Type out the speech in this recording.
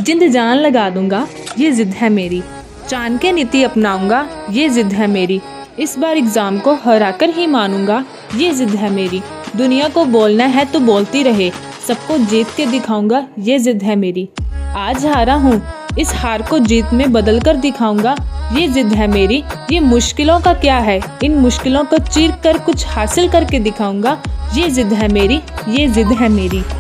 जिंद जान लगा दूंगा, ये जिद है मेरी। चांद के नीति अपनाऊंगा, ये जिद है मेरी। इस बार एग्जाम को हरा कर ही मानूंगा, ये जिद है मेरी। दुनिया को बोलना है तो बोलती रहे, सबको जीत के दिखाऊंगा, ये जिद है मेरी। आज हारा हूँ, इस हार को जीत में बदल कर दिखाऊंगा, ये जिद है मेरी। ये मुश्किलों का क्या है, इन मुश्किलों को चीर कर कुछ हासिल करके दिखाऊंगा, ये जिद है मेरी, ये जिद है मेरी।